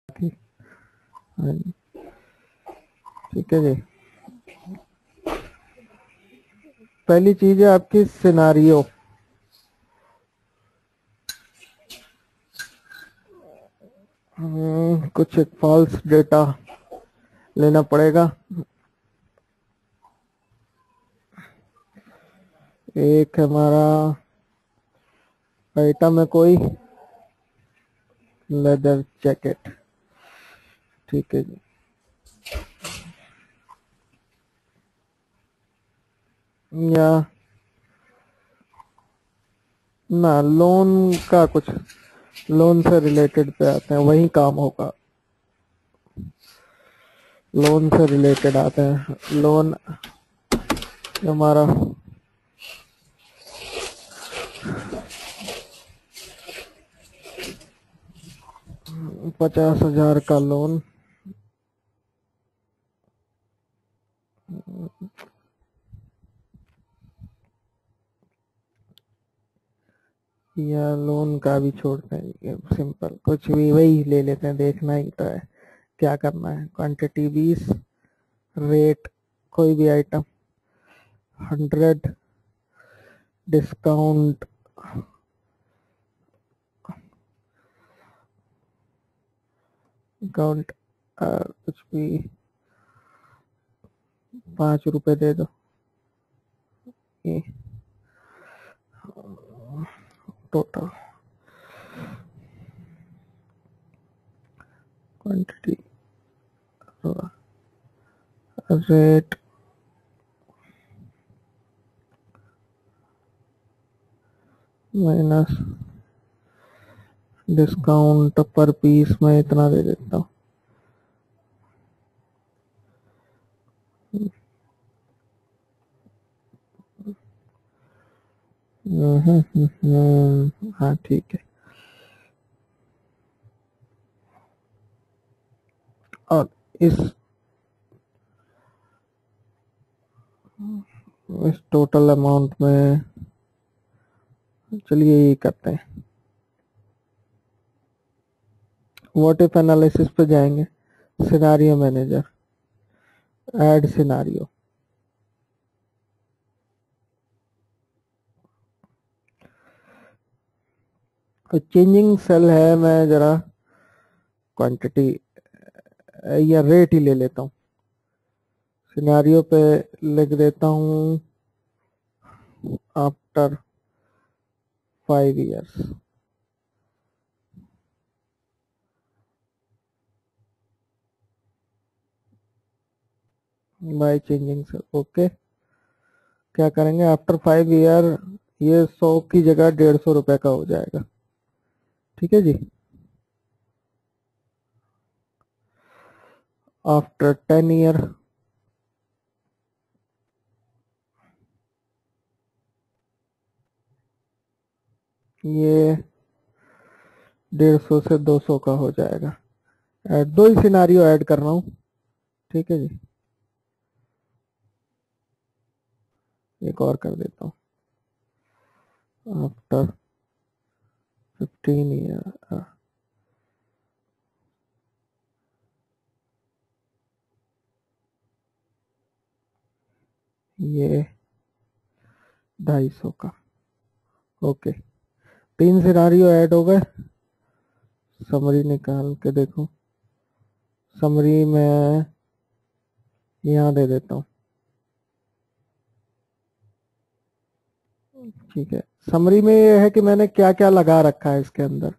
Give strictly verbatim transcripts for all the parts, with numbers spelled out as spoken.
की। हाँ जी, ठीक है जी। पहली चीज है आपकी सिनारियो। हम्म, कुछ एक फॉल्स डेटा लेना पड़ेगा। एक हमारा आइटम है कोई लेदर जैकेट, ठीक है जी। या ना लोन का कुछ, लोन से रिलेटेड पे आते हैं, वही काम होगा। लोन से रिलेटेड आते हैं। लोन हमारा पचास हजार का लोन, या लोन का भी छोड़ते हैं, सिंपल कुछ भी वही ले लेते हैं। देखना ही तो है क्या करना है। क्वांटिटी बीस, रेट कोई भी आइटम हंड्रेड, डिस्काउंट अकाउंट कुछ भी पाँच रुपए दे दो। ये total quantity rate minus discount per piece मैं इतना दे देता हूँ। हम्म, हम्म, हम्म, हाँ ठीक है। और इस इस टोटल अमाउंट में चलिए ये करते हैं। व्हाट इफ एनालिसिस पे जाएंगे, सिनारियो मैनेजर, ऐड सिनारियो। तो चेंजिंग सेल है, मैं जरा क्वांटिटी या रेट ही ले लेता हूँ। सिनारियो पे लिख देता हूँ after five years by changing cell. Okay, क्या करेंगे आफ्टर फाइव ईयर, ये सौ की जगह डेढ़ सौ रुपए का हो जाएगा। ठीक है जी। आफ्टर टेन ईयर, ये डेढ़ सौ से दो सौ का हो जाएगा। ऐड दो ही सिनारियो ऐड कर रहा हूँ, ठीक है जी। एक और कर देता हूँ आफ्टर फिफ्टीन ईयर, ये ढाई सौ का। ओके, तीन सिनारियो ऐड हो गए। समरी निकाल के देखो, समरी में यहाँ दे देता हूँ, ठीक है। समरी में ये है कि मैंने क्या क्या लगा रखा है इसके अंदर।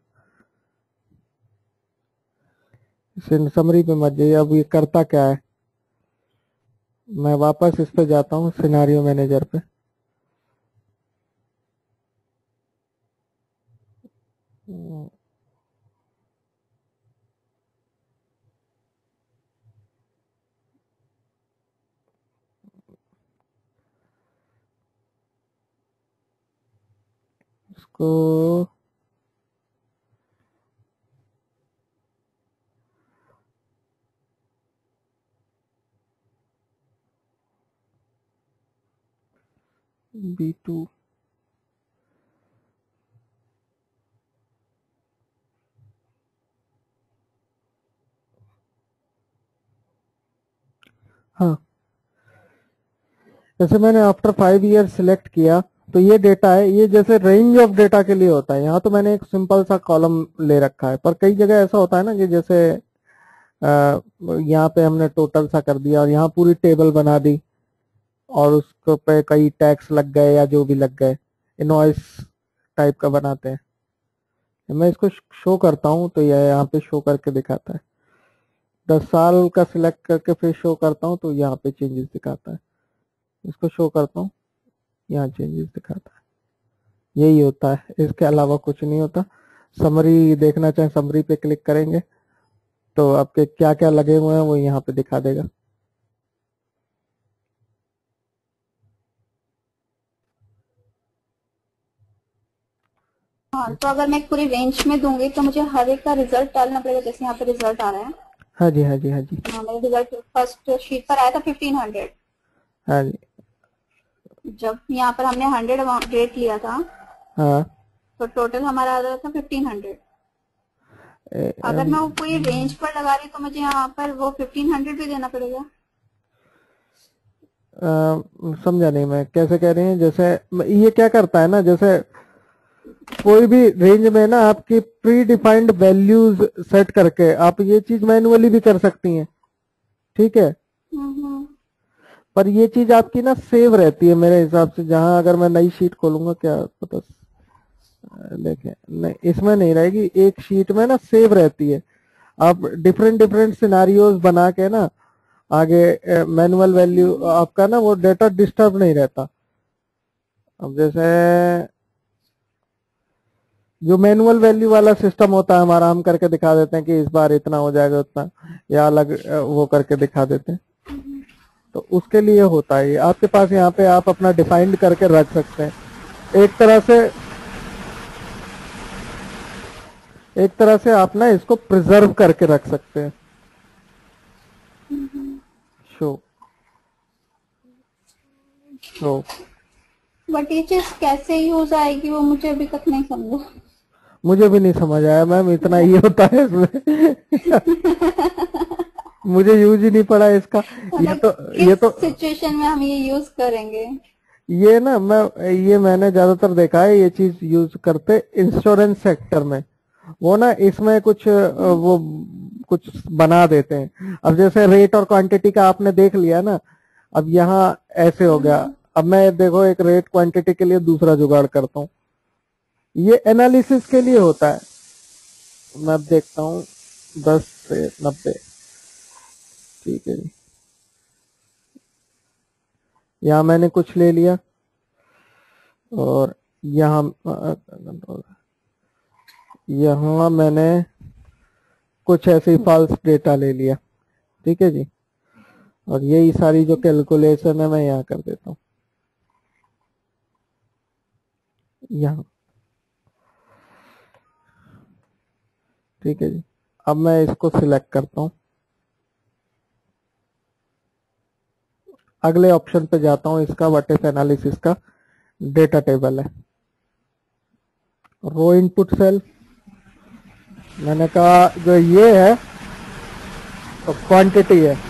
समरी पे मत जाइए, अब ये करता क्या है। मैं वापस इस पे जाता हूँ सिनारियो मैनेजर पे। इसको बी टू, हाँ, जैसे मैंने आफ्टर फाइव ईयर सिलेक्ट किया तो ये डेटा है, ये जैसे रेंज ऑफ डेटा के लिए होता है। यहाँ तो मैंने एक सिंपल सा कॉलम ले रखा है, पर कई जगह ऐसा होता है ना कि जैसे अ, यहाँ पे हमने टोटल सा कर दिया और यहाँ पूरी टेबल बना दी और उसको पे कई टैक्स लग गए या जो भी लग गए, इनवॉइस टाइप का बनाते हैं। मैं इसको शो करता हूँ तो यह यहाँ पे शो करके दिखाता है। दस साल का सिलेक्ट करके फिर शो करता हूँ तो यहाँ पे चेंजेस दिखाता है। इसको शो करता हूँ, यहाँ चेंजेस दिखाता है। यही होता है, इसके अलावा कुछ नहीं होता। समरी देखना चाहे समरी पे क्लिक करेंगे तो आपके क्या क्या लगे हुए हैं वो यहाँ पे दिखा देगा। हाँ, तो अगर मैं पूरी रेंज में दूंगी तो मुझे हर एक का रिजल्ट डालना पड़ेगा। जैसे यहाँ पे रिजल्ट आ रहा है। हाँ जी, हाँ जी, हाँ जी, हाँ, मेरा रिजल्ट फर्स्ट शीट पर आया था फिफ्टीन हंड्रेड। हाँ जी, जब यहाँ पर हमने हंड्रेड रेट लिया था हाँ। तो टोटल हमारा आ रहा था फिफ्टीन हंड्रेड। ए, अगर अम, मैं वो पूरी रेंज पर लगा रही तो मुझे यहाँ पर वो फिफ्टीन हंड्रेड भी देना पड़ेगा। अ, समझा नहीं मैं, कैसे कह रहे हैं? जैसे ये क्या करता है ना, जैसे कोई भी रेंज में ना आपकी प्री डिफाइंड वैल्यूज सेट करके आप ये चीज मैन्युअली भी कर सकती हैं, ठीक है। हम्म, पर ये चीज आपकी ना सेव रहती है मेरे हिसाब से। जहां अगर मैं नई शीट खोलूंगा, क्या पता, देखें, नहीं इसमें नहीं रहेगी, एक शीट में ना सेव रहती है। आप डिफरेंट डिफरेंट सिनारियोज बना के ना आगे मैनुअल वैल्यू आपका ना वो डेटा डिस्टर्ब नहीं रहता। अब जैसे जो मैनुअल वैल्यू वाला सिस्टम होता है हमारा, हम करके दिखा देते हैं कि इस बार इतना हो जाएगा उतना, या अलग अ, वो करके दिखा देते हैं। तो उसके लिए होता है ये आपके पास, यहाँ पे आप अपना डिफाइंड करके रख सकते हैं। एक तरह से एक तरह से आप ना इसको प्रिजर्व करके रख सकते हैं। शो शो बट ये चीज कैसे यूज आएगी वो मुझे अभी तक नहीं समझा। मुझे भी नहीं समझ आया मैम, इतना ही होता है इसमें। मुझे यूज ही नहीं पड़ा इसका। ये मतलब तो ये किस तो सिचुएशन में हम ये यूज करेंगे? ये ना मैं ये मैंने ज्यादातर देखा है ये चीज यूज करते इंश्योरेंस सेक्टर में। वो ना इसमें कुछ अ, वो कुछ बना देते हैं। अब जैसे रेट और क्वांटिटी का आपने देख लिया ना, अब यहाँ ऐसे हो गया। अब मैं देखो एक रेट क्वांटिटी के लिए दूसरा जुगाड़ करता हूँ। ये एनालिसिस के लिए होता है। मैं अब देखता हूँ दस से नब्बे, ठीक है जी। यहाँ मैंने कुछ ले लिया और यहाँ यहाँ मैंने कुछ ऐसे ही फॉल्स डेटा ले लिया, ठीक है जी। और यही सारी जो कैलकुलेशन है मैं यहाँ कर देता हूँ, यहाँ, ठीक है जी। अब मैं इसको सिलेक्ट करता हूँ, अगले ऑप्शन पे जाता हूँ। इसका व्हाट इफ एनालिसिस का डेटा टेबल है, रो इनपुट सेल। मैंने कहा जो ये है तो क्वांटिटी है,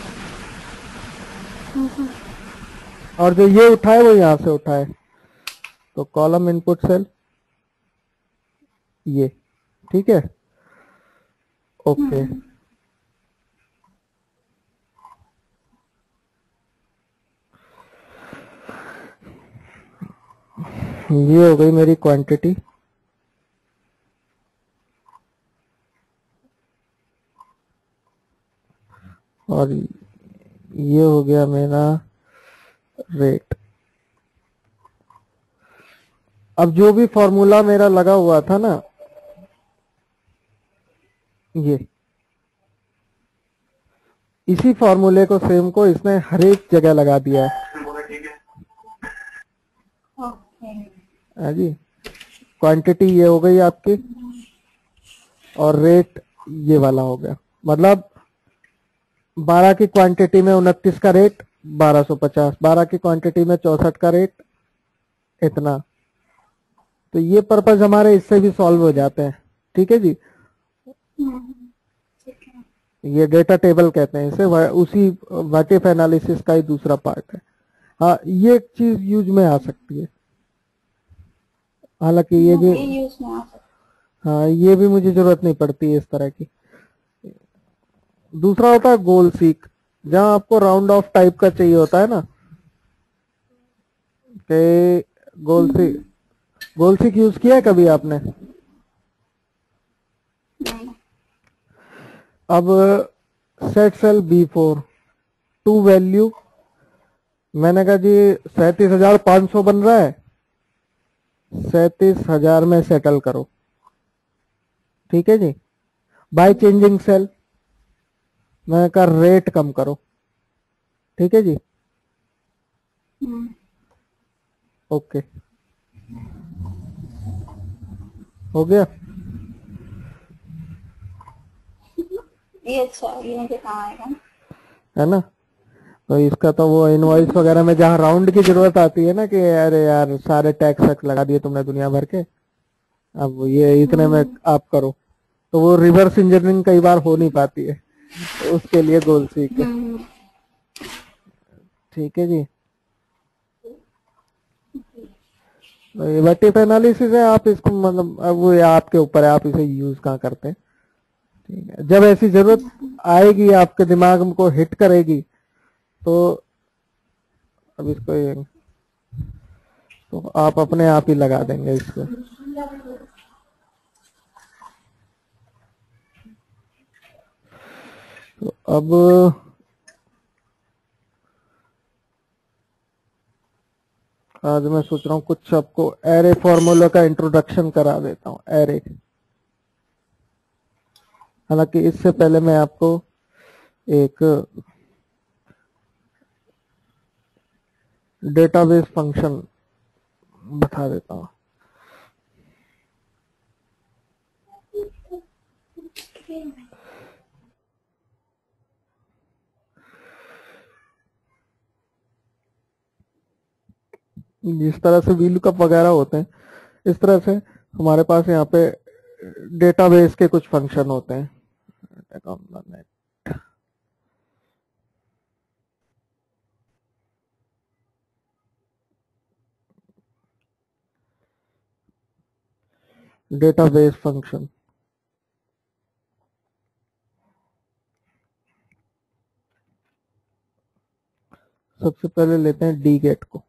और जो ये उठाए वो यहां से उठाए, तो कॉलम इनपुट सेल ये, ठीक है, ओके। ये हो गई मेरी क्वांटिटी। और ये हो गया मेरा रेट। अब जो भी फॉर्मूला मेरा लगा हुआ था ना, ये इसी फॉर्मूले को सेम को इसने हर एक जगह लगा दिया है। ओके। हाँ जी, क्वांटिटी ये हो गई आपकी और रेट ये वाला हो गया। मतलब बारह की क्वांटिटी में उनतीस का रेट बारह सौ पचास, बारह की क्वांटिटी में चौसठ का रेट इतना। तो ये पर्पज हमारे इससे भी सॉल्व हो जाते हैं, ठीक है जी। ठीक है। ये डेटा टेबल कहते हैं इसे, वा- उसी वाटिफ एनालिसिस का ही दूसरा पार्ट है। हाँ, ये एक चीज यूज में आ सकती है, हालांकि ये भी, ये यूज में आ सकता हाँ ये भी मुझे जरूरत नहीं पड़ती है इस तरह की। दूसरा होता है गोल सीक, जहां आपको राउंड ऑफ टाइप का चाहिए होता है ना, कि goal seek, goal seek use किया है कभी आपने? नहीं। अब set cell B four two value, मैंने कहा जी सैंतीस हजार पांच सौ बन रहा है, सैंतीस हजार में सेटल करो, ठीक है जी। बाय चेंजिंग सेल, मैंने कहा रेट कम करो, ठीक है जी, हम्म, ओके, हो गया। ये अच्छा है, ये मुझे काम आएगा। है ना, तो इसका तो वो इनवॉइस वगैरह में जहाँ राउंड की जरूरत आती है ना, कि अरे यार सारे टैक्स वैक्स लगा दिए तुमने दुनिया भर के, अब ये इतने में हम्म, आप करो, तो वो रिवर्स इंजीनियरिंग कई बार हो नहीं पाती है, तो उसके लिए गोल सीख है, हम्म, ठीक है जी। तो ये वेटिव एनालिसिस है, आप इसको मतलब अब वो ये आपके ऊपर है, आप इसे यूज कहाँ करते हैं, ठीक है। जब ऐसी जरूरत आएगी, आपके दिमाग को हिट करेगी, तो अब इसको ये, तो आप अपने आप ही लगा देंगे इसको। तो अब आज मैं सोच रहा हूँ कुछ आपको एरे फॉर्मूला का इंट्रोडक्शन करा देता हूँ, एरे। हालांकि इससे पहले मैं आपको एक डेटाबेस फंक्शन बता देता हूँ। जिस तरह से वीलुकअप वगैरह होते हैं, इस तरह से हमारे पास यहाँ पे डेटाबेस के कुछ फंक्शन होते हैं। डेटाबेस फंक्शन, सबसे पहले लेते हैं डी गेट को।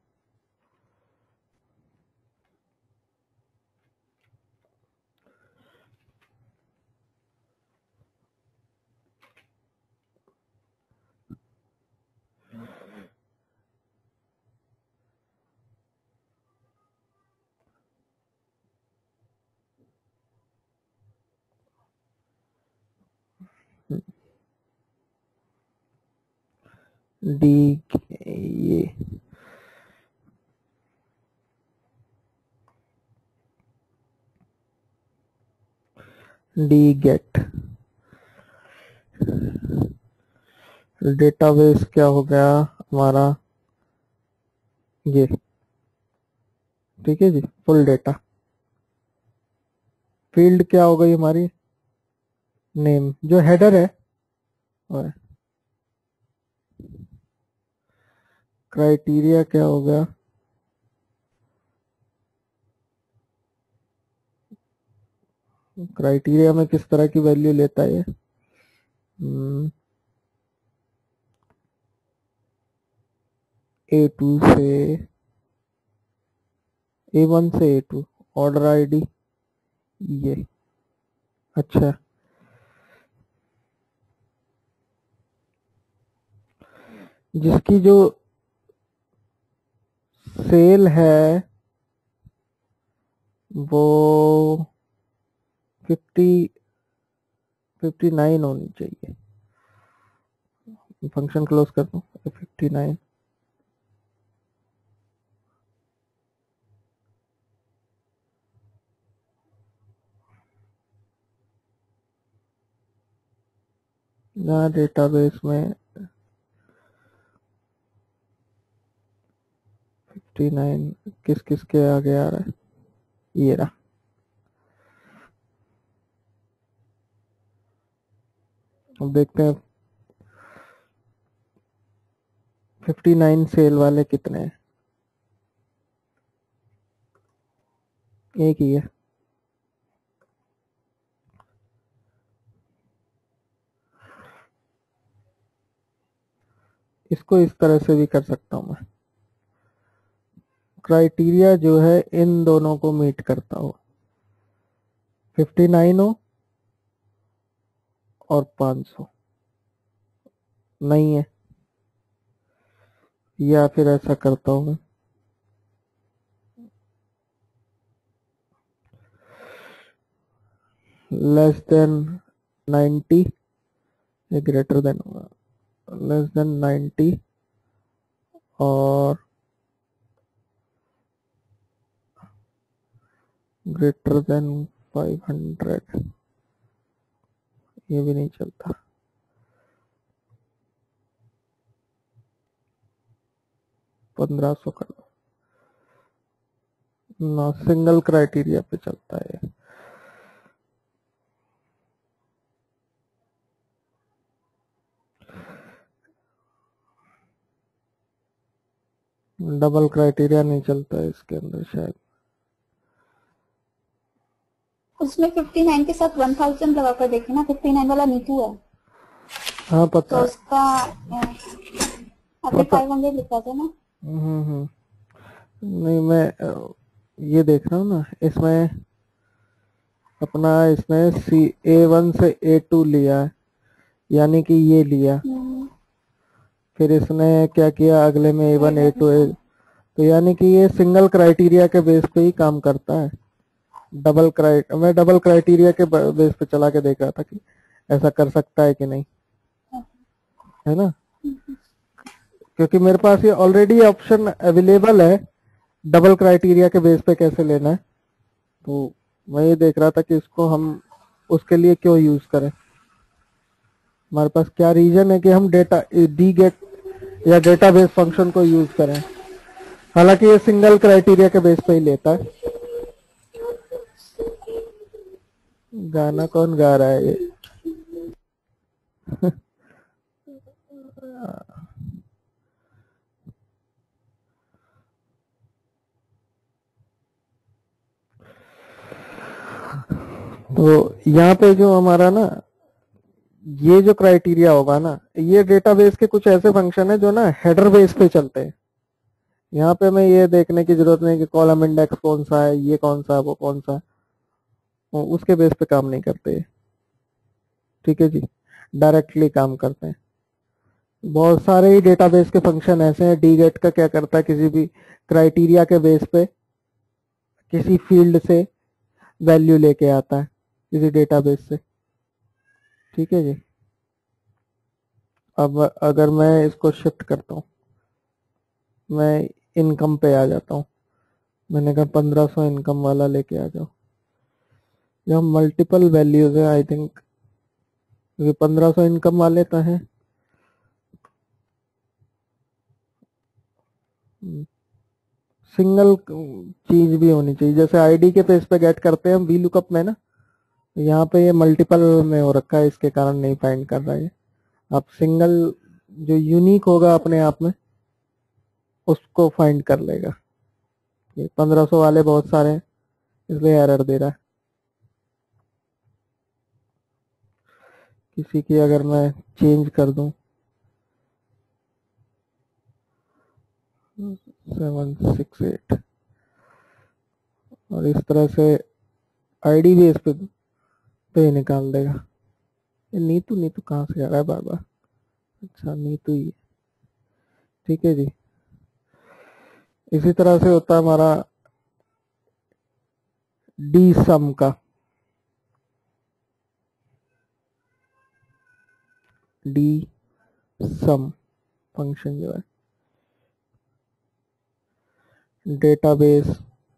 डी ये डी गेट डेटाबेस क्या हो गया हमारा, ये ठीक है जी, फुल डेटा। फील्ड क्या हो गई हमारी, नेम, जो हेडर है। और क्राइटेरिया क्या हो गया, क्राइटेरिया में किस तरह की वैल्यू लेता है ये, ए टू से ए वन से ए टू, ऑर्डर आईडी ये, अच्छा। जिसकी जो सेल है वो फिफ्टी फिफ्टी नाइन होनी चाहिए। फंक्शन क्लोज कर दूं, फिफ्टी नाइन। यहाँ डेटाबेस में फिफ्टी नाइन किस किस के आगे आ रहा है, ये रहा। अब देखते हैं फिफ्टी नाइन सेल वाले कितने हैं। एक ही है। इसको इस तरह से भी कर सकता हूं मैं, क्राइटेरिया जो है इन दोनों को मीट करता हो, फिफ्टी नाइन हो और पाँच सौ नहीं है, या फिर ऐसा करता हूं मैं, लेस देन नाइन्टी, ये ग्रेटर देन होगा, लेस देन नाइन्टी और ग्रेटर देन फाइव हंड्रेड, ये भी नहीं चलता। पंद्रह सौ कर दो ना, सिंगल क्राइटेरिया पे चलता है। डबल क्राइटेरिया नहीं चलता है इसके अंदर शायद। उसमें फिफ्टी नाइन के साथ वन थाउजेंड लगा कर देखिए ना, फिफ्टी नाइन वाला नीतू है। हाँ पता तो है। उसका आपने फाइव हंड्रेड लिखा था ना। हम्म हम्म नहीं, मैं अ, ये देख रहा हूँ ना, इसमें अपना इसने सी ए वन से ए टू लिया है, यानी कि ये लिया, हम्म, फिर इसने क्या किया अगले में ए वन ए टू ए, हाँ। तो यानी कि ये सिंगल क्राइटेरिया के बेस पे ही काम करता है। डबल क्राइट मैं डबल क्राइटेरिया के बेस पे चला के देख रहा था कि ऐसा कर सकता है कि नहीं, है ना, क्योंकि मेरे पास ये ऑलरेडी ऑप्शन अवेलेबल है, डबल क्राइटेरिया के बेस पे कैसे लेना है। तो मैं ये देख रहा था कि इसको हम उसके लिए क्यों यूज करें, हमारे पास क्या रीजन है कि हम डेटा डी गेट या डेटाबेस फंक्शन को यूज करें। हालांकि ये सिंगल क्राइटेरिया के बेस पे ही लेता है। गाना कौन गा रहा है ये? तो यहाँ पे जो हमारा ना ये जो क्राइटेरिया होगा ना, ये डेटाबेस के कुछ ऐसे फंक्शन है जो ना हेडर बेस पे चलते हैं। यहाँ पे हमें ये देखने की जरूरत नहीं कि कॉलम इंडेक्स कौन सा है, ये कौन सा है, वो कौन सा है, वो उसके बेस पे काम नहीं करते। ठीक है जी, डायरेक्टली काम करते हैं। बहुत सारे ही डेटाबेस के फंक्शन ऐसे हैं। डी गेट का क्या करता है, किसी भी क्राइटेरिया के बेस पे किसी फील्ड से वैल्यू लेके आता है किसी डेटाबेस से। ठीक है जी। अब अगर मैं इसको शिफ्ट करता हूँ, मैं इनकम पे आ जाता हूँ, मैंने कहा पंद्रह सौ इनकम वाला लेके आ जाओ। जब मल्टीपल वैल्यूज है आई थिंक, ये पंद्रह सौ इनकम वाले तो हैं, सिंगल चीज भी होनी चाहिए। जैसे आईडी के पेज पे गेट करते हैं हम वी लुकअप में ना, यहाँ पे ये मल्टीपल में हो रखा है, इसके कारण नहीं फाइंड कर रहा है। आप सिंगल जो यूनिक होगा अपने आप में उसको फाइंड कर लेगा। ये पंद्रह सौ वाले बहुत सारे हैं इसलिए एरर दे रहा है। किसी की अगर मैं चेंज कर दूं सेवन सिक्स एट और इस तरह से आईडी भी इस पे तो ये निकाल देगा। ये नीतू नीतू कहाँ से आ रहा है बार बार? अच्छा नीतू ही, ठीक है जी। इसी तरह से होता है हमारा डी सम का, डी सम फंक्शन जो है डेटाबेस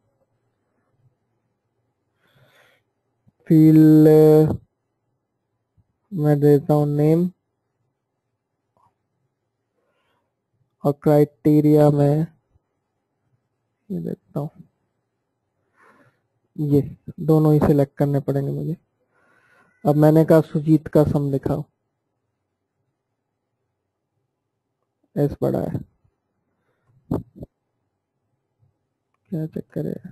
फील्ड मैं देता हूँ नेम और क्राइटेरिया में ये देता हूँ, ये दोनों ही सिलेक्ट करने पड़ेंगे मुझे। अब मैंने कहा सुजीत का सम दिखाओ, एस बड़ा है, क्या चक्कर है।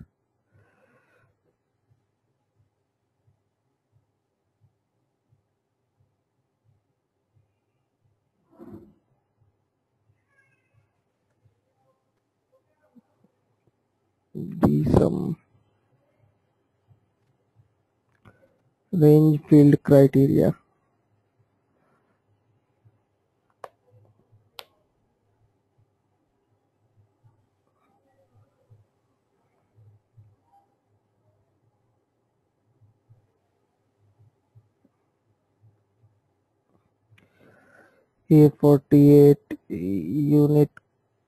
D sum range field criteria, A forty eight unit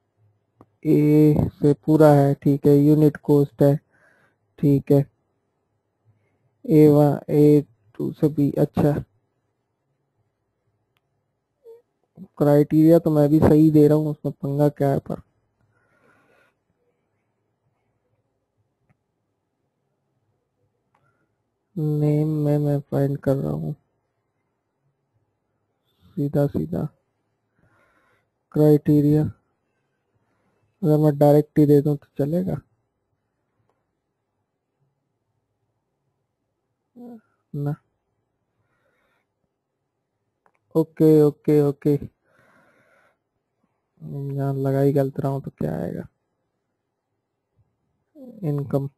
A से पूरा है, ठीक है। यूनिट कोस्ट है, ठीक है। ए वन ए टू से भी अच्छा। क्राइटेरिया तो मैं भी सही दे रहा हूँ, उसमें पंगा क्या है। पर नेम में मैं फाइंड कर रहा हूँ सीधा सीधा। क्राइटेरिया अगर मैं डायरेक्ट ही दे दूँ तो चलेगा ना। ओके ओके ओके, यहाँ लगा ही गलत रहा हूँ तो क्या आएगा। इनकम,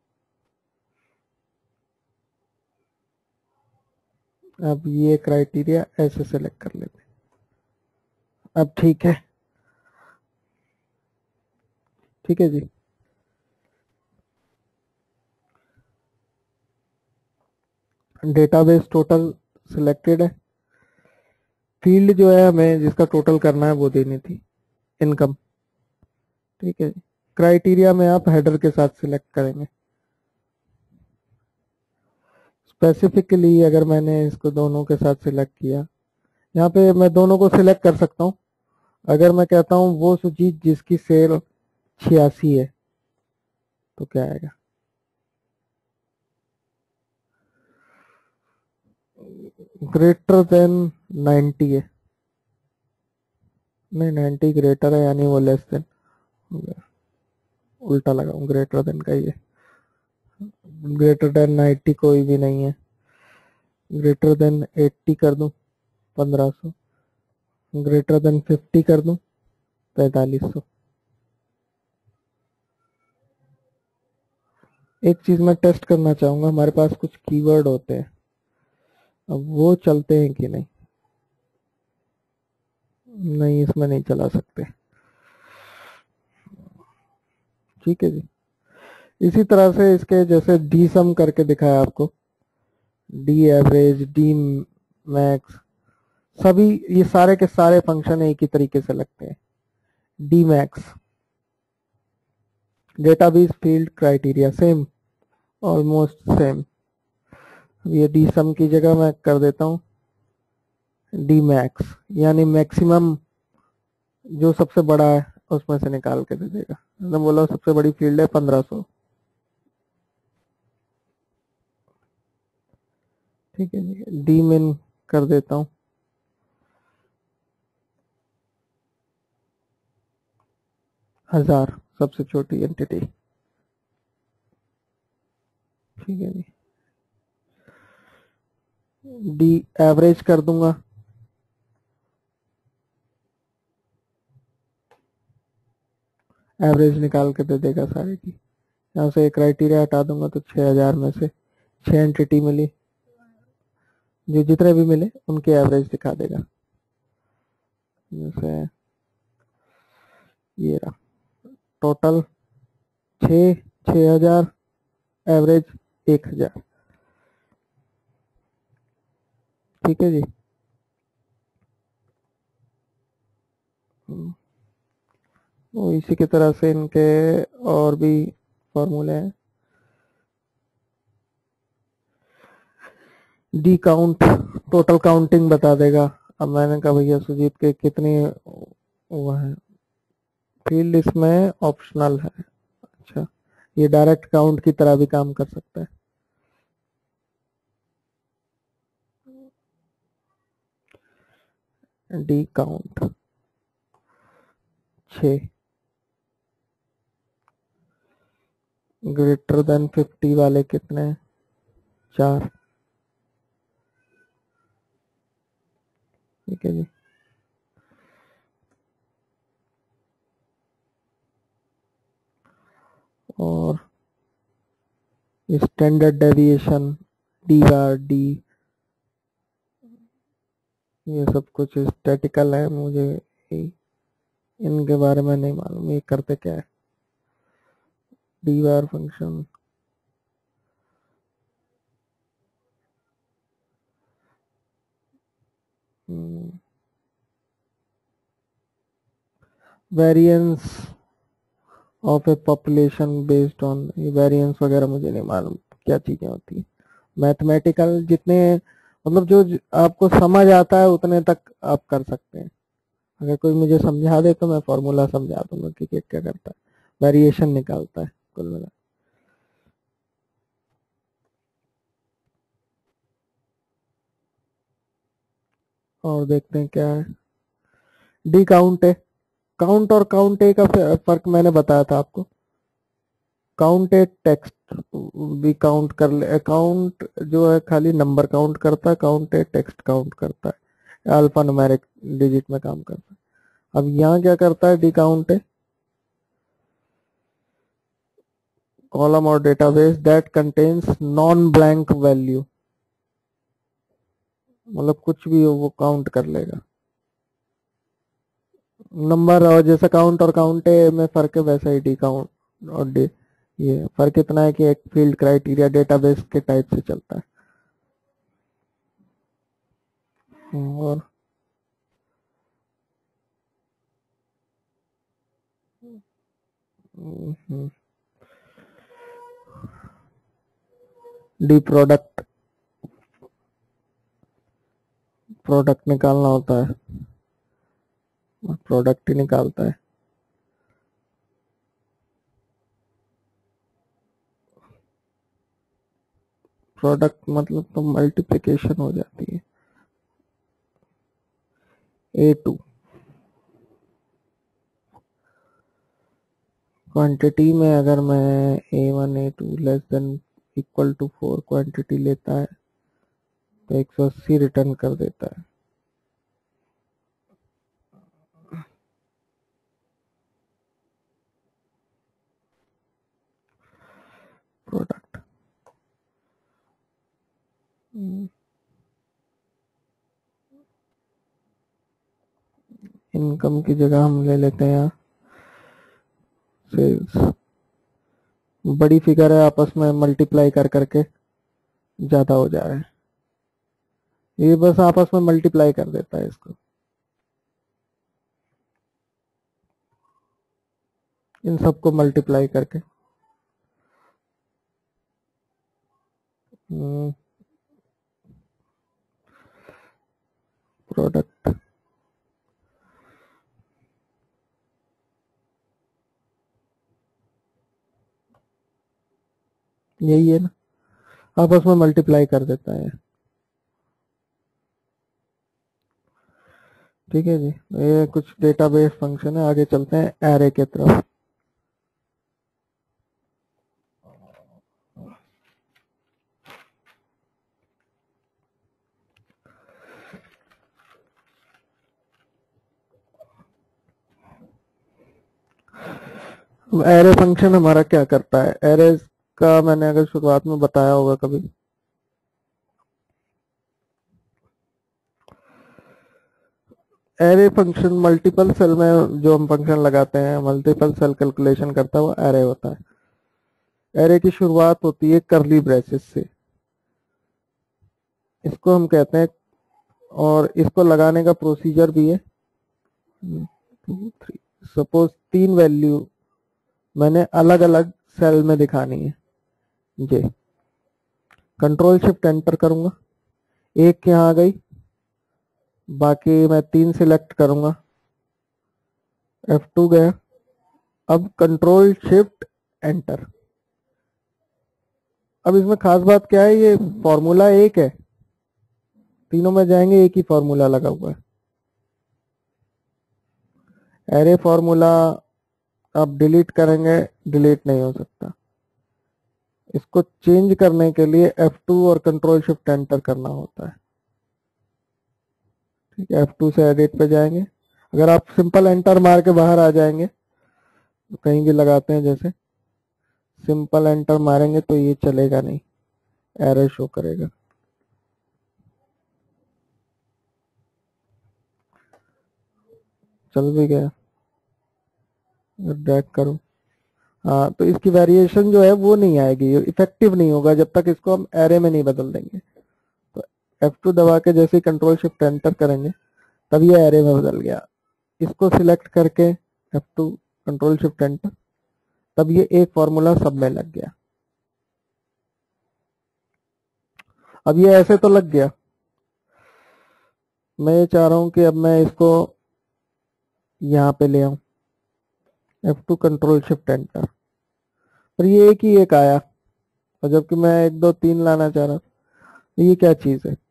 अब ये क्राइटेरिया ऐसे सेलेक्ट कर लेते हैं। अब ठीक है, ठीक है जी। डेटाबेस टोटल सिलेक्टेड है। फील्ड जो है हमें जिसका टोटल करना है वो देनी थी इनकम, ठीक है। क्राइटेरिया में आप हेडर के साथ सिलेक्ट करेंगे। स्पेसिफिकली अगर मैंने इसको दोनों के साथ सिलेक्ट किया, यहाँ पे मैं दोनों को सिलेक्ट कर सकता हूँ। अगर मैं कहता हूँ वो सूची जिसकी सेल छियासी है तो क्या आएगा। ग्रेटर देन नाइन्टी है, नहीं नाइन्टी ग्रेटर है यानी वो लेस देन, उल्टा लगाऊं, ग्रेटर देन का ही है। ग्रेटर देन नाइन्टी कोई भी नहीं है, ग्रेटर देन एट्टी कर दूं पंद्रह सौ, ग्रेटर देन फिफ्टी कर दूं पैंतालीस सौ। एक चीज मैं टेस्ट करना चाहूंगा, हमारे पास कुछ कीवर्ड होते हैं, अब वो चलते हैं कि नहीं। नहीं, इसमें नहीं चला सकते, ठीक है जी। इसी तरह से इसके जैसे डी सम करके दिखाया आपको, डी एवरेज, डी मैक्स, सभी ये सारे के सारे फंक्शन एक ही तरीके से लगते हैं। D max, database field criteria same, almost same. ये डी सम की जगह मैं कर देता हूँ डी मैक्स, यानी मैक्सिमम जो सबसे बड़ा है उसमें से निकाल के दे देगा। मैंने बोला सबसे बड़ी फील्ड है पंद्रह सौ, ठीक है जी। डी मिन कर देता हूँ हजार, सबसे छोटी एंटिटी, ठीक है जी। डी एवरेज कर दूंगा, एवरेज निकाल के दे देगा सारे की। यहाँ से एक क्राइटेरिया हटा दूंगा तो छह हजार में से छह एंटिटी मिली, जो जितने भी मिले उनके एवरेज दिखा देगा। जैसे ये रहा टोटल छः, छः हजार, एवरेज एक हजार, ठीक है जी। वो इसी की तरह से इनके और भी फॉर्मूले हैं। डी काउंट टोटल काउंटिंग बता देगा। अब मैंने कहा भैया सुजीत के कितनी वो है, फील्ड इसमें ऑप्शनल है। अच्छा, ये डायरेक्ट काउंट की तरह भी काम कर सकता है। डी काउंट छः, ग्रेटर देन फिफ्टी वाले कितने हैं? चार। ठीक है जी। और standard deviation, D var D, ये सब कुछ स्टैटिकल है, मुझे इनके बारे में नहीं मालूम ये करते क्या है। D var function, variance of a population based on, ये वेरिएंस वगैरह मुझे नहीं मालूम क्या चीजें होती है। मैथमेटिकल जितने मतलब जो ज- आपको समझ आता है उतने तक आप कर सकते हैं। अगर कोई मुझे समझा दे तो मैं फॉर्मूला समझा दूंगा कि क्या क्या करता है, वेरिएशन निकालता है कुल मिला। और देखते हैं क्या है। डी काउंट है, काउंट और काउंट ए का फ- फर्क मैंने बताया था आपको। काउंट ए टेक्स्ट भी काउंट कर ले, काउंट जो है खाली नंबर काउंट करता है, काउंट ए टेक्स्ट काउंट करता है, अल्फा न्यूमेरिक डिजिट में काम करता है। अब यहाँ क्या करता है डी काउंट है, कॉलम और database that contains non blank value, मतलब कुछ भी हो वो काउंट कर लेगा नंबर। और जैसा काउंट और काउंट ए में फर्क है वैसा ही डी काउंट और डी, ये फर्क इतना है कि एक फील्ड क्राइटेरिया डेटाबेस के टाइप से चलता है। और डी प्रोडक्ट, प्रोडक्ट निकालना होता है, प्रोडक्ट ही निकालता है। प्रोडक्ट मतलब तो मल्टीप्लिकेशन हो जाती है। ए टू क्वांटिटी में अगर मैं A one A two less than equal to four quantity लेता है तो एक सौ अस्सी रिटर्न कर देता है। प्रोडक्ट इनकम की जगह हम ले लेते हैं यहाँ सेल्स। बड़ी फिगर है, आपस में मल्टीप्लाई कर करके ज्यादा हो जा रहा है, ये बस आपस में मल्टीप्लाई कर देता है इसको, इन सबको मल्टीप्लाई करके। प्रोडक्ट यही है ना, आपस में मल्टीप्लाई कर देता है। ठीक है जी, ये कुछ डेटाबेस फंक्शन है। आगे चलते हैं एरे के तरफ। एरे फंक्शन हमारा क्या करता है, एरे का मैंने अगर शुरुआत में बताया होगा कभी, एरे फंक्शन मल्टीपल सेल में जो हम फंक्शन लगाते हैं, मल्टीपल सेल कैलकुलेशन करता है वो एरे होता है। एरे की शुरुआत होती है करली ब्रेसेस से, इसको हम कहते हैं, और इसको लगाने का प्रोसीजर भी है। टू थ्री, सपोज तीन वैल्यू मैंने अलग अलग सेल में दिखानी है, जी कंट्रोल शिफ्ट एंटर करूंगा, एक यहाँ आ गई, बाकी मैं तीन सिलेक्ट करूंगा, एफ टू गया, अब कंट्रोल शिफ्ट एंटर। अब इसमें खास बात क्या है, ये फॉर्मूला एक है, तीनों में जाएंगे एक ही फॉर्मूला लगा हुआ है। एरे फॉर्मूला आप डिलीट करेंगे, डिलीट नहीं हो सकता। इसको चेंज करने के लिए एफ टू और कंट्रोल शिफ्ट एंटर करना होता है। ठीक है, एफ टू से एडिट पे जाएंगे। अगर आप सिंपल एंटर मार के बाहर आ जाएंगे, तो कहीं भी लगाते हैं जैसे सिंपल एंटर मारेंगे तो ये चलेगा नहीं, एरर शो करेगा। चल भी गया, ड्रैग करूं, हाँ, तो इसकी वेरिएशन जो है वो नहीं आएगी, इफेक्टिव नहीं होगा जब तक इसको हम एरे में नहीं बदल देंगे। तो एफ टू दबा के जैसे ही कंट्रोल शिफ्ट एंटर करेंगे तब ये एरे में बदल गया। इसको सिलेक्ट करके F two control shift enter, तब ये एक फॉर्मूला सब में लग गया। अब ये ऐसे तो लग गया, मैं ये चाह रहा हूं कि अब मैं इसको यहाँ पे ले आऊं, F two control shift enter, पर ये एक ही एक आया, और जबकि मैं एक दो तीन लाना चाह रहा था। ये क्या चीज है?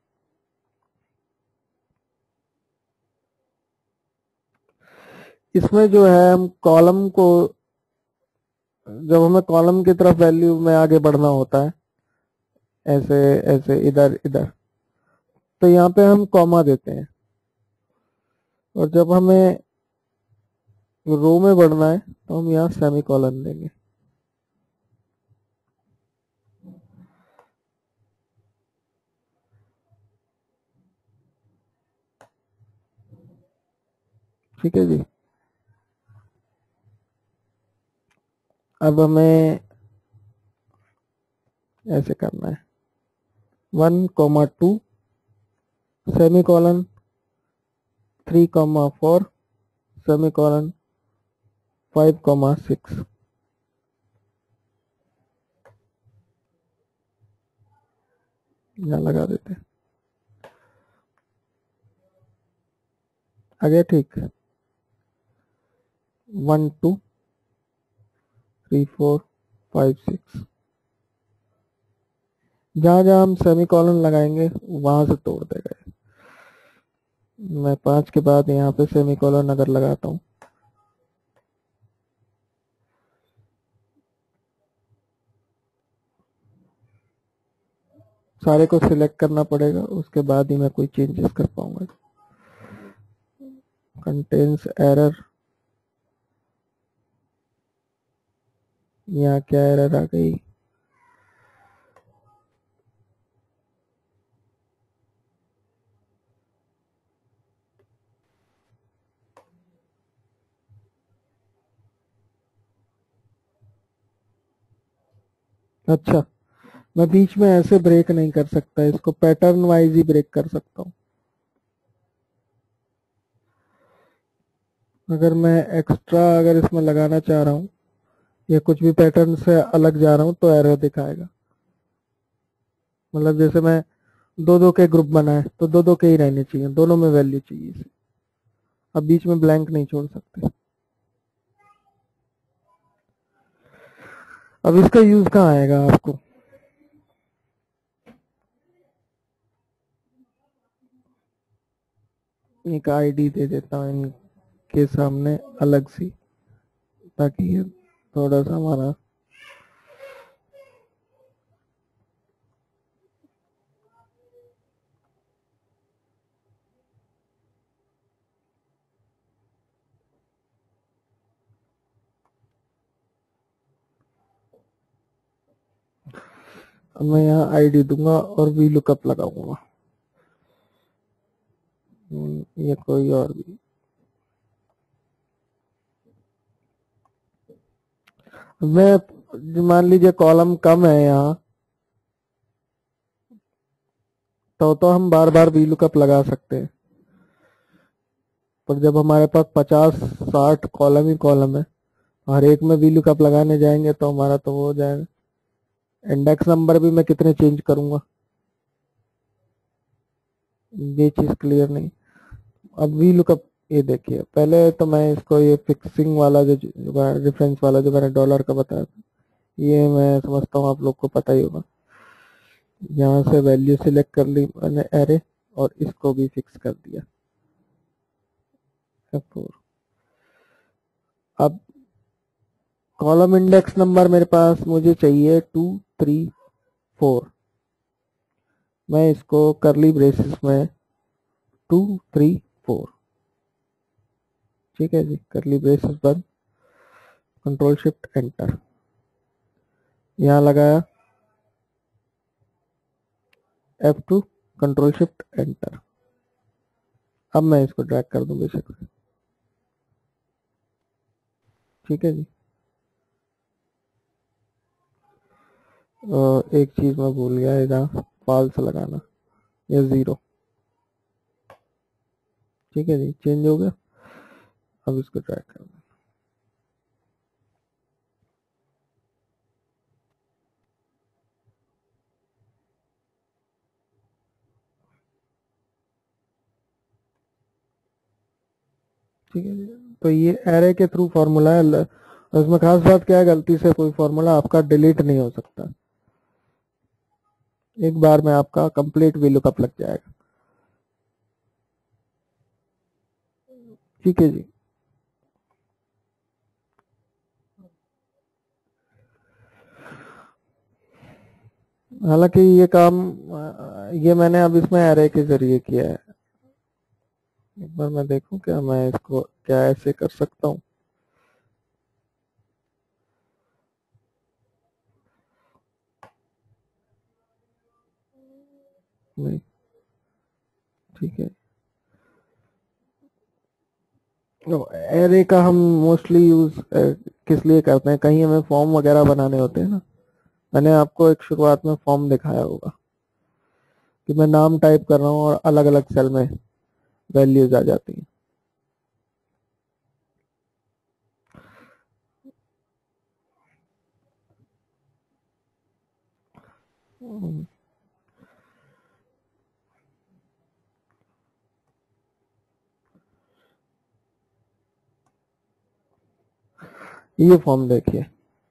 इसमें जो है हम कॉलम को, जब हमें कॉलम की तरफ वैल्यू में आगे बढ़ना होता है, ऐसे ऐसे इधर इधर, तो यहाँ पे हम कॉमा देते हैं, और जब हमें रो में बढ़ना है तो हम यहाँ सेमी कॉलन देंगे। ठीक है जी। अब हमें ऐसे करना है, one comma two semicolon, three comma four semicolon, five comma six. यहाँ लगा देते हैं, आगे ठीक है, one two three four five six. जहां जहां हम सेमी कॉलन लगाएंगे वहां से तोड़ देगा। मैं पांच के बाद यहाँ पे सेमी कॉलन अगर लगाता हूँ, सारे को सिलेक्ट करना पड़ेगा, उसके बाद ही मैं कोई चेंजेस कर पाऊंगा। कंटेन्स एरर, यहाँ क्या एरर आ गई? अच्छा, मैं बीच में ऐसे ब्रेक नहीं कर सकता, इसको पैटर्न वाइज ही ब्रेक कर सकता हूँ। अगर मैं एक्स्ट्रा अगर इसमें लगाना चाह रहा हूँ या कुछ भी पैटर्न से अलग जा रहा हूँ तो एरर दिखाएगा। मतलब जैसे मैं दो दो के ग्रुप बनाए तो दो दो के ही रहने चाहिए, दोनों में वैल्यू चाहिए इसे। अब बीच में ब्लैंक नहीं छोड़ सकते। अब इसका यूज कहाँ आएगा आपको? एक आईडी दे देता हूँ इनके सामने अलग सी, ताकि ये थोड़ा सा हमारा अब मैं यहाँ आईडी दूंगा और वी लुकअप लगाऊंगा। ये कोई और भी, मैं मान लीजिए कॉलम कम है यहाँ, तो तो हम बार बार वी लुकअप लगा सकते हैं। पर जब हमारे पास पचास साठ कॉलम ही कॉलम है, हर एक में वी लुकअप लगाने जाएंगे तो हमारा तो वो हो जाएगा। इंडेक्स नंबर भी मैं कितने चेंज करूंगा, ये चीज क्लियर नहीं। अब वी लुकअप, ये देखिए, पहले तो मैं इसको ये फिक्सिंग वाला जो रेफरेंस वाला जो मैंने डॉलर का बताया था, ये मैं समझता हूँ आप लोग को पता ही होगा। यहाँ से वैल्यू सिलेक्ट कर ली मैंने एरे, और इसको भी फिक्स कर दिया एफ फोर। अब कॉलम इंडेक्स नंबर मेरे पास मुझे चाहिए टू थ्री फोर, मैं इसको करली ब्रेसेस में टू थ्री फोर, ठीक है जी, करली ब्रेसेस बंद, कंट्रोल शिफ्ट एंटर, यहाँ लगाया F two, control shift enter. अब मैं इसको ड्रैग कर दूं बेशक से, ठीक है जी। और एक चीज मैं भूल गया, इधर फॉल्स लगाना या जीरो, ठीक है जी, चेंज हो गया। अब इसको ड्रैग कर दूं, ठीक है जी। तो ये एरे के थ्रू फॉर्मूला है, और इसमें खास बात क्या है, गलती से कोई फॉर्मूला आपका डिलीट नहीं हो सकता, एक बार में आपका कंप्लीट VLOOKUP लग जाएगा, ठीक है जी। हालांकि ये काम ये मैंने अब इसमें एरे के जरिए किया है, एक बार मैं देखूं क्या मैं इसको क्या ऐसे कर सकता हूँ। नहीं, ठीक है। एरे का हम मोस्टली यूज किस लिए करते हैं, कहीं हमें फॉर्म वगैरह बनाने होते हैं ना, मैंने आपको एक शुरुआत में फॉर्म दिखाया होगा कि मैं नाम टाइप कर रहा हूँ और अलग अलग सेल में वैल्यूज आ जाती हैं। हम्म, ये फॉर्म देखिए,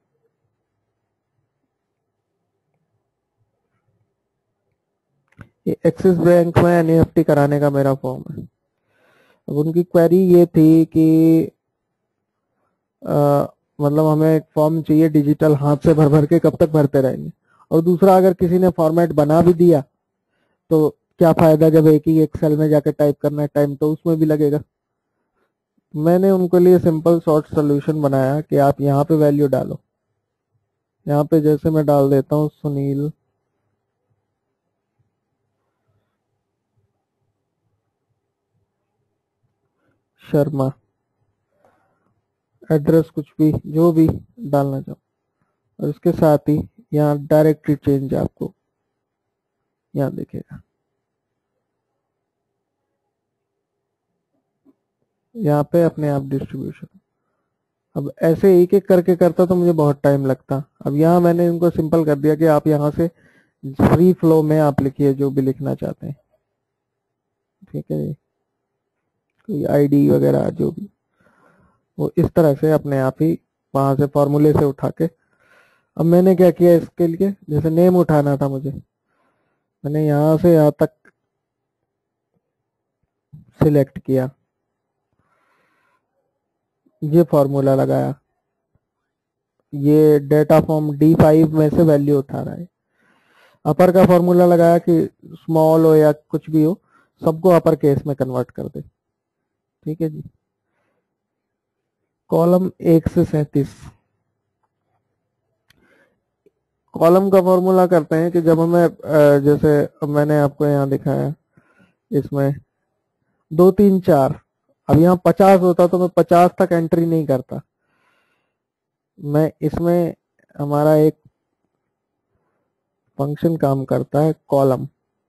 ये एक्सिस बैंक में एनईएफटी कराने का मेरा फॉर्म है। अब उनकी क्वेरी ये थी कि आ, मतलब हमें एक फॉर्म चाहिए डिजिटल, हाथ से भर भर के कब तक भरते रहेंगे, और दूसरा अगर किसी ने फॉर्मेट बना भी दिया तो क्या फायदा, जब एक ही एक सेल में जाकर टाइप करना है, टाइम तो उसमें भी लगेगा। मैंने उनके लिए सिंपल शॉर्ट सोल्यूशन बनाया कि आप यहाँ पे वैल्यू डालो, यहाँ पे जैसे मैं डाल देता हूँ सुनील शर्मा, एड्रेस कुछ भी जो भी डालना चाहो, और इसके साथ ही यहाँ डायरेक्टली चेंज आपको यहाँ दिखेगा, यहाँ पे अपने आप डिस्ट्रीब्यूशन। अब ऐसे एक एक करके करता तो मुझे बहुत टाइम लगता, अब यहाँ मैंने इनको सिंपल कर दिया कि आप यहाँ से फ्री फ्लो में आप लिखिए जो भी लिखना चाहते हैं, ठीक है जी, कोई आईडी वगैरह जो भी, वो इस तरह से अपने आप ही वहां से फॉर्मूले से उठा के। अब मैंने क्या किया इसके लिए, जैसे नेम उठाना था मुझे, मैंने यहाँ से यहाँ तक सिलेक्ट किया, ये फॉर्मूला लगाया, ये डेटा फॉर्म डी फाइव में से वैल्यू उठा रहा है, अपर का फॉर्मूला लगाया कि स्मॉल हो या कुछ भी हो सबको अपर केस में कन्वर्ट कर दे, ठीक है जी। कॉलम एक से सैंतीस, कॉलम का फॉर्मूला करते हैं कि जब हमें अ, जैसे मैंने आपको यहाँ दिखाया इसमें दो तीन चार, अब यहाँ पचास होता तो मैं पचास तक एंट्री नहीं करता, मैं इसमें हमारा एक फंक्शन काम करता है कॉलम,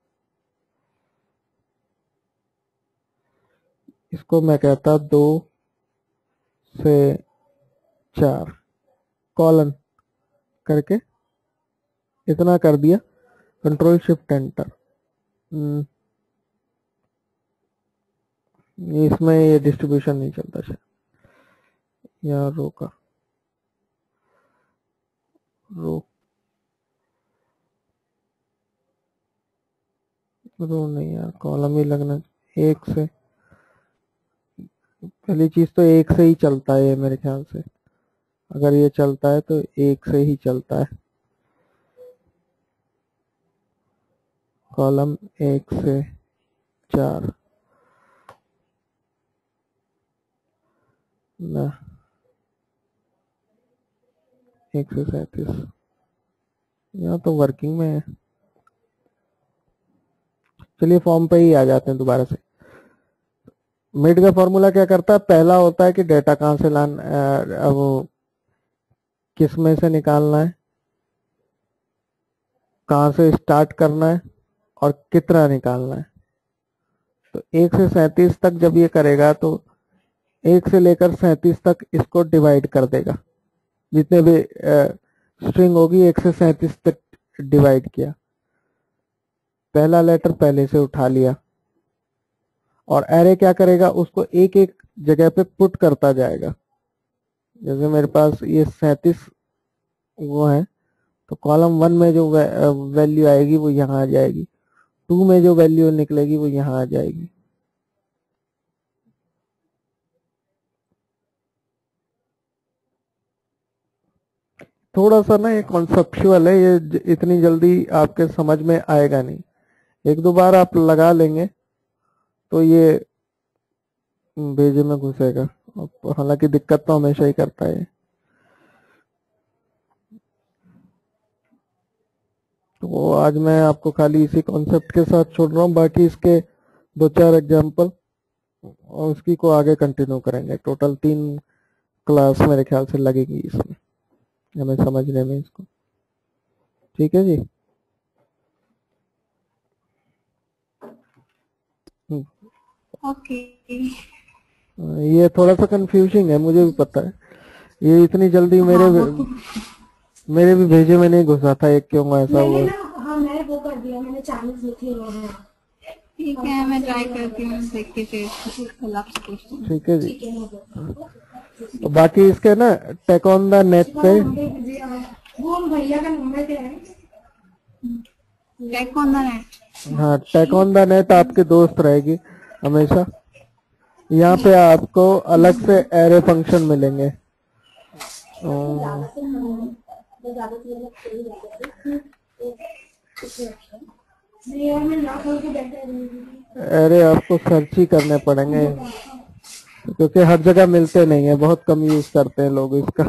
इसको मैं कहता दो से चार कॉलन करके इतना कर दिया, कंट्रोल शिफ्ट एंटर। इसमें ये डिस्ट्रीब्यूशन नहीं चलता शायद, यहाँ रो का रो रो नहीं यार, कॉलम ही लगना, एक से पहली चीज तो एक से ही चलता है ये मेरे ख्याल से, अगर ये चलता है तो एक से ही चलता है, कॉलम एक से चार ना, एक से सैंतीस, यहाँ तो वर्किंग में है। चलिए फॉर्म पे ही आ जाते हैं दोबारा से। मिड का फॉर्मूला क्या करता है, पहला होता है कि डेटा कहाँ से लाना, वो किस में से निकालना है, कहाँ से स्टार्ट करना है और कितना निकालना है। तो एक से सैंतीस तक जब ये करेगा तो एक से लेकर सैंतीस तक इसको डिवाइड कर देगा, जितने भी स्ट्रिंग होगी एक से सैंतीस तक डिवाइड किया, पहला लेटर पहले से उठा लिया, और एरे क्या करेगा, उसको एक एक जगह पे पुट करता जाएगा। जैसे मेरे पास ये सैंतीस वो है, तो कॉलम वन में जो वैल्यू आएगी वो यहाँ आ जाएगी, टू में जो वैल्यू निकलेगी वो यहाँ आ जाएगी। थोड़ा सा ना ये कॉन्सेप्चुअल है, ये इतनी जल्दी आपके समझ में आएगा नहीं, एक दो बार आप लगा लेंगे तो ये भेजे में घुसेगा, हालांकि दिक्कत तो हमेशा ही करता है। तो आज मैं आपको खाली इसी कॉन्सेप्ट के साथ छोड़ रहा हूँ, बाकी इसके दो चार एग्जाम्पल और उसकी को आगे कंटिन्यू करेंगे। टोटल तीन क्लास मेरे ख्याल से लगेगी इसमें हमें समझने में इसको, ठीक है जी। ओके। ये थोड़ा सा कंफ्यूजिंग है, मुझे भी पता है, ये इतनी जल्दी मेरे हाँ, वो तो मेरे भी भेजे में नहीं घुसा था, एक क्यों ऐसा हुआ। हाँ मैंने वो कर दिया, मैंने चालीस लिखे हुए हैं। ठीक है, मैं ट्राई करती हूँ, देख के फिर कल आपसे पूछती हूँ। ठीक है जी। ठीक है ना, तो बाकी इसके ना टेक ऑन द नेट पे, वो भैया का नंबर क्या है? Take on the net. हाँ टेक ऑन द नेट आपके दोस्त रहेगी हमेशा। यहाँ पे आपको अलग से एरे फंक्शन मिलेंगे, एरे आपको सर्च ही करने पड़ेंगे क्योंकि हर जगह मिलते नहीं है, बहुत कम यूज करते हैं लोग इसका।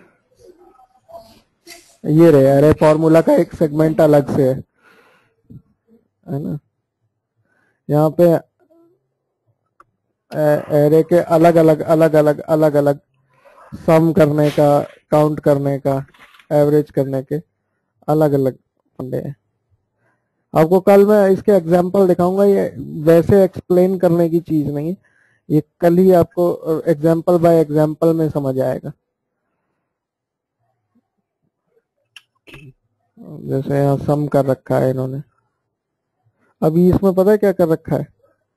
ये रहे एरे फॉर्मूला का एक सेगमेंट अलग से है, है ना। यहाँ पे एरे के अलग अलग अलग अलग अलग अलग सम करने का, काउंट करने का, एवरेज करने के अलग अलग फंडे हैं। आपको कल मैं इसके एग्जांपल दिखाऊंगा, ये वैसे एक्सप्लेन करने की चीज नहीं है, ये कल ही आपको एग्जांपल बाय एग्जांपल में समझ आएगा। जैसे यहाँ सम कर रखा है इन्होंने, अभी इसमें पता है क्या कर रखा है,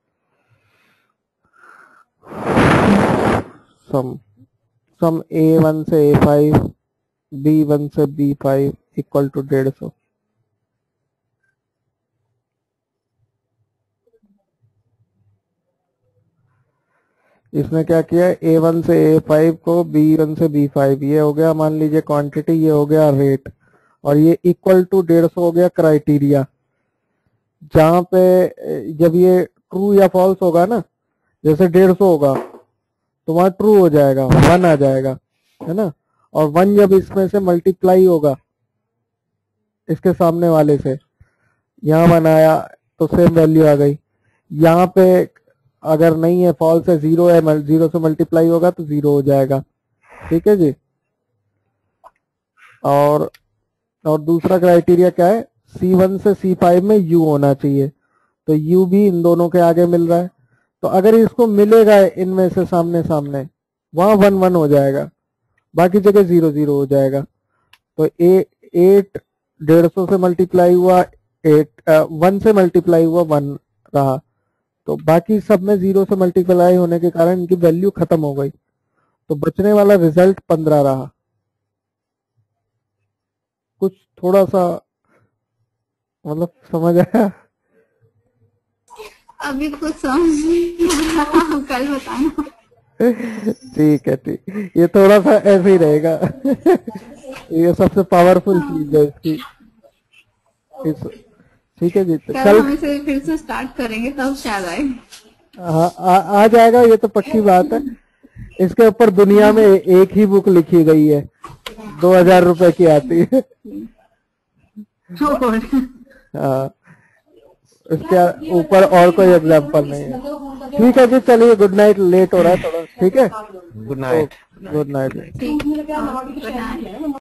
सम सम ए वन से ए फाइव, बी वन से बी फाइव इक्वल टू डेढ़ सौ। इसने क्या किया, ए वन से ए फाइव को बी वन से बी फाइव, ये हो गया मान लीजिए क्वांटिटी, ये हो गया रेट, और ये इक्वल टू डेढ़ सौ हो गया क्राइटेरिया। जहां पे जब ये ट्रू या फॉल्स होगा ना, जैसे डेढ़ सौ होगा तो वहां ट्रू हो जाएगा, वन आ जाएगा, है ना। और वन जब इसमें से मल्टीप्लाई होगा इसके सामने वाले से, यहाँ वन आया तो सेम वैल्यू आ गई। यहाँ पे अगर नहीं है, फॉल्स है, जीरो है, जीरो से मल्टीप्लाई होगा तो जीरो हो जाएगा, ठीक है जी। और और दूसरा क्राइटेरिया क्या है, सी वन से सी फाइव में यू होना चाहिए, तो यू भी इन दोनों के आगे मिल रहा है, तो अगर इसको मिलेगा इनमें से सामने सामने, वहां वन वन हो जाएगा, बाकी जगह जीरो जीरो हो जाएगा। तो ए एट डेढ़ सौ से मल्टीप्लाई हुआ, एट वन से मल्टीप्लाई हुआ वन रहा, तो बाकी सब में जीरो से मल्टीप्लाई होने के कारण इनकी वैल्यू खत्म हो गई, तो बचने वाला रिजल्ट पंद्रह रहा। कुछ थोड़ा सा मतलब समझ आया? अभी कुछ समझ नहीं आ रहा, कल बताना। ठीक है, ठीक, ये थोड़ा सा ऐसे ही रहेगा। ये सबसे पावरफुल चीज है इसकी। इस, ठीक है जी, तो कल कल हम इसे फिर से स्टार्ट करेंगे तब शायद आए। हाँ, आ, आ जाएगा, ये तो पक्की बात है। इसके ऊपर दुनिया में एक ही बुक लिखी गई है, दो हजार रुपए की आती है। हाँ, इसके ऊपर और कोई एग्जाम्पल नहीं है। ठीक है जी, चलिए, गुड नाइट, लेट हो रहा है थोड़ा, ठीक है, गुड नाइट। Good night. ठीक है।